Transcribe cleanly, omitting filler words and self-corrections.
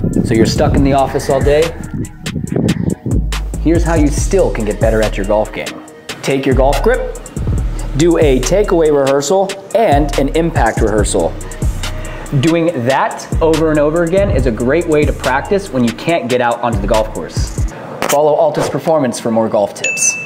So you're stuck in the office all day? Here's how you still can get better at your golf game. Take your golf grip, do a takeaway rehearsal and an impact rehearsal. Doing that over and over again is a great way to practice when you can't get out onto the golf course. Follow ALTUS Performance for more golf tips.